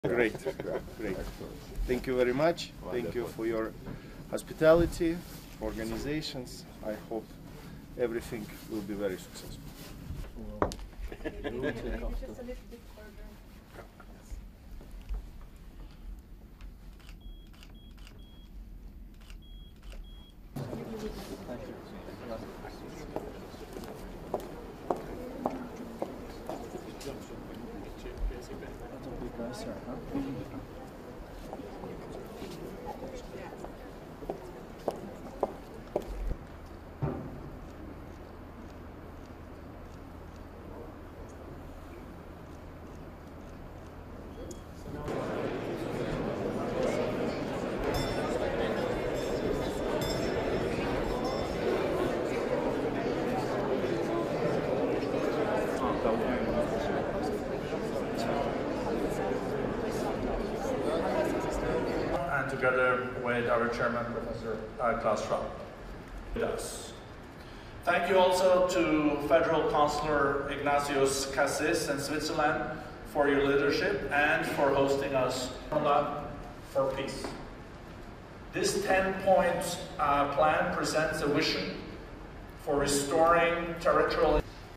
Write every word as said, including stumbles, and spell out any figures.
Great, great. Thank you very much. Thank you for your hospitality, organizations. I hope everything will be very successful. And together with our chairman, Professor uh, Klaus Schwab, with us. Thank you also to Federal Councillor Ignatius Cassis in Switzerland for your leadership and for hosting us for peace. This ten-point uh, plan presents a vision for restoring territorial